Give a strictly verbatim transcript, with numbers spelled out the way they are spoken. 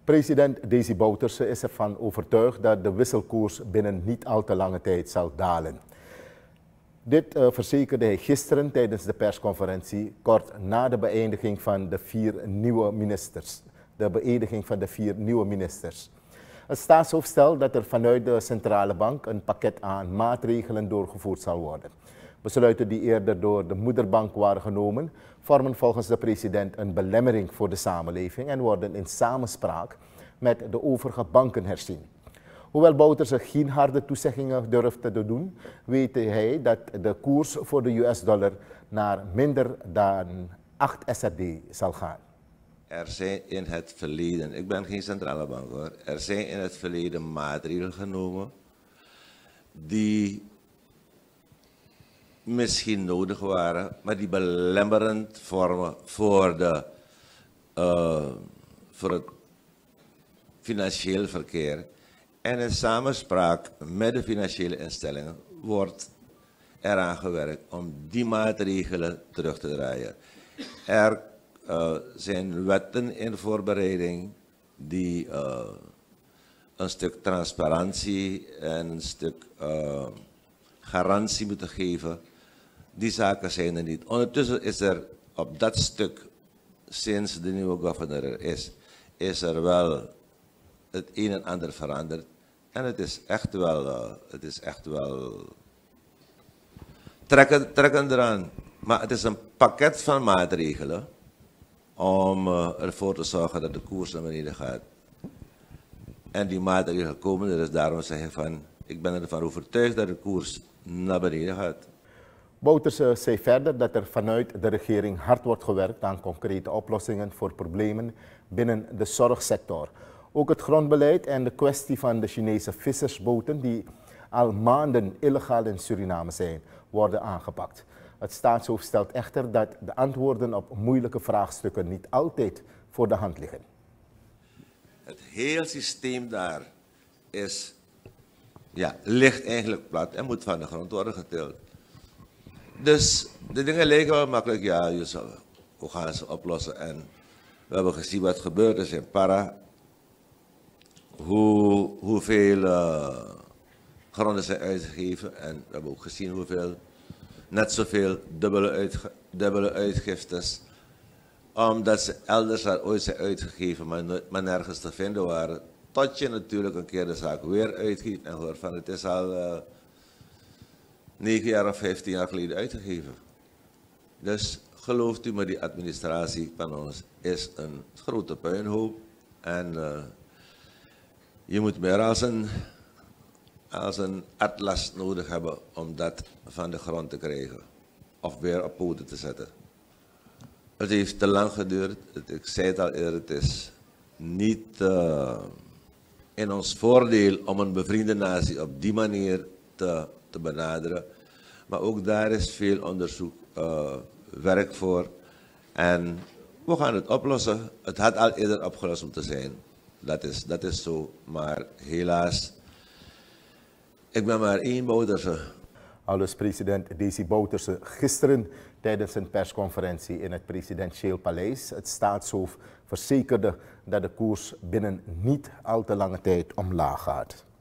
President Desi Bouterse is ervan overtuigd dat de wisselkoers binnen niet al te lange tijd zal dalen. Dit uh, verzekerde hij gisteren tijdens de persconferentie kort na de beëindiging van de vier nieuwe ministers. De beëdiging van de vier nieuwe ministers. Het staatshoofd stelt dat er vanuit de centrale bank een pakket aan maatregelen doorgevoerd zal worden. Besluiten die eerder door de moederbank waren genomen, vormen volgens de president een belemmering voor de samenleving en worden in samenspraak met de overige banken herzien. Hoewel Bouterse geen harde toezeggingen durft te doen, weet hij dat de koers voor de U S-dollar naar minder dan acht S R D zal gaan. Er zijn in het verleden, ik ben geen centrale bank hoor, er zijn in het verleden maatregelen genomen die misschien nodig waren, maar die belemmerend vormen voor, de, uh, voor het financieel verkeer. En in samenspraak met de financiële instellingen wordt eraan gewerkt om die maatregelen terug te draaien. Er uh, zijn wetten in voorbereiding die uh, een stuk transparantie en een stuk uh, garantie moeten geven. Die zaken zijn er niet. Ondertussen is er op dat stuk, sinds de nieuwe governor er is, is er wel het een en ander veranderd. En het is echt wel, uh, het is echt wel trekken, trekken eraan. Maar het is een pakket van maatregelen om uh, ervoor te zorgen dat de koers naar beneden gaat. En die maatregelen komen er, dus daarom zeg ik van, ik ben ervan overtuigd dat de koers naar beneden gaat. Bouterse zei verder dat er vanuit de regering hard wordt gewerkt aan concrete oplossingen voor problemen binnen de zorgsector. Ook het grondbeleid en de kwestie van de Chinese vissersboten die al maanden illegaal in Suriname zijn, worden aangepakt. Het staatshoofd stelt echter dat de antwoorden op moeilijke vraagstukken niet altijd voor de hand liggen. Het hele systeem daar is, ja, ligt eigenlijk plat en moet van de grond worden getild. Dus de dingen lijken wel makkelijk, ja, je zal, hoe gaan ze oplossen? En we hebben gezien wat gebeurd is in Para. Hoe, hoeveel uh, gronden zijn uitgegeven en we hebben ook gezien hoeveel, net zoveel dubbele, uitge, dubbele uitgiftes. Omdat ze elders al ooit zijn uitgegeven, maar, maar nergens te vinden waren. Tot je natuurlijk een keer de zaak weer uitgeeft en hoort van het is al uh, negen jaar of vijftien jaar geleden uitgegeven. Dus gelooft u me, die administratie van ons is een grote puinhoop. En uh, je moet meer als een, als een atlas nodig hebben om dat van de grond te krijgen. Of weer op poten te zetten. Het heeft te lang geduurd. Ik zei het al eerder, het is niet uh, in ons voordeel om een bevriende natie op die manier te, te benaderen. Maar ook daar is veel onderzoek, uh, werk voor. En we gaan het oplossen. Het had al eerder opgelost moeten zijn. Dat is, dat is zo. Maar helaas, ik ben maar één Bouterse. Aldus president Desi Bouterse gisteren tijdens een persconferentie in het presidentieel paleis. Het staatshoofd verzekerde dat de koers binnen niet al te lange tijd omlaag gaat.